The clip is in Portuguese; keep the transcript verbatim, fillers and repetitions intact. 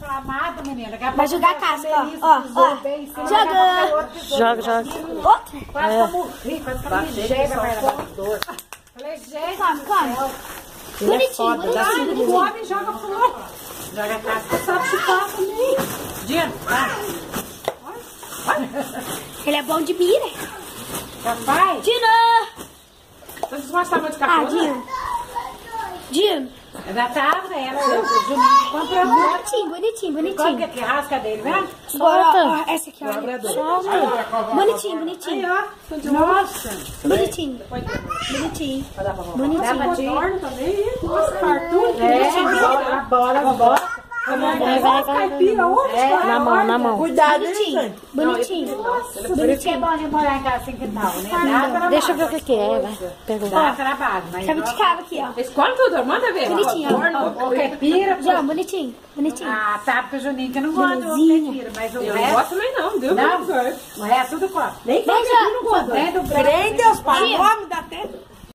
inflamado, menina. Vai jogar a casca, ó. Ó, ó. Joga. Joga, joga. Outra. Quase que eu morri, quase que eu me gema pra ela. Falei, gente, come, come. Bonitinho, bonitinho. Come e joga fora. Joga a casca, sabe chupar também. Dino, vai. Ele é bom de mira. Papai? Dino! Vocês gostam muito de Ah, café? Dino. Dino. É da Tabra, ela, o Juninho comprou um. Bonitinho, bonitinho, Qual que bonitinho. é que rasca dele, né? Agora, ó, essa aqui, ó. Labrador. Bonitinho, bonitinho. Nossa. Bonitinho. Bonitinho. Dá Bonitinho. pra ti? também, nossa, fartura. É, bora, bora, bora. Vai, vai, vai, vai. É, Na mão, na mão. Cuidado, Bonitinho. Bonitinho. Por isso que é bom de morar em casa sem quintal, né? Dá trabalho. Deixa eu ver o que que é, vai. Pergunta. Dá trabalho, mas... Jabuticaba aqui, ó. Escolhe tudo, manda ver. Bonitinho, ó. O caipira... João, bonitinho. Bonitinho. Ah, tá, porque o Juninho que não gosta do Belezinha. caipira, mas o Eu não resto... gosto também não, deu Não, muito certo. o resto tudo come. Nem Vem, faz aqui no João. gosto. É,